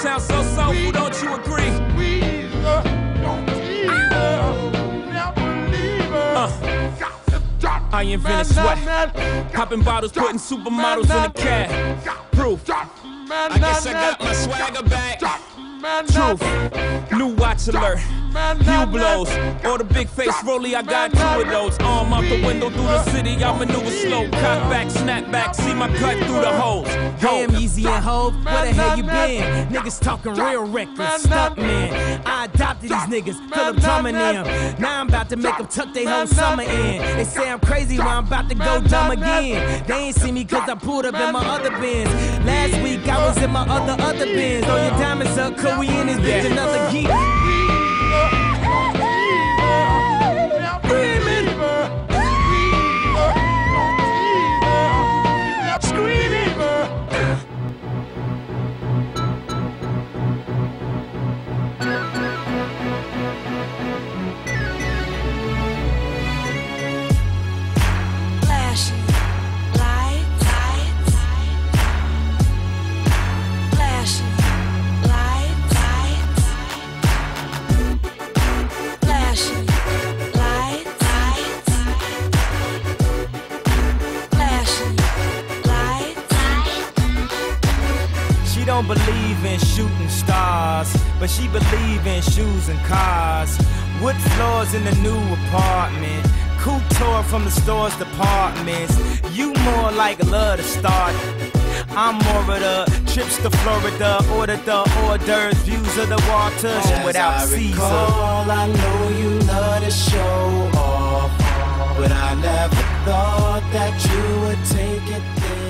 sound so soulful, don't you agree? I invented sweat, popping bottles, putting supermodels in the cab. Proof. I guess I got my swagger back. Truth. New watch alert. Hue blows. Or the big face rollie, I got 2 of those. Arm out the window through the city, I maneuver slow. Cock back, snap back, see my cut through the holes. Damn, Yeezy and Hov, where the hell you been? Niggas talking real reckless, stunt man. I adopted these niggas, Philip Drummond them. Now I'm about to make them tuck their whole summer in. They say I'm crazy when I'm about to go dumb again. They ain't see me cause I pulled up in my other Benz. Last week I was in my other Benz. Throw your diamonds up, cause we in this bitch another geek. Don't believe in shooting stars, but she believe in shoes and cars. Wood floors in the new apartment, couture from the store's departments. You more like love to start. I'm more of the trips to Florida, order the hors d'oeuvres, views of the waters without Caesar. I know you love to show off, but I never thought that you would take it there.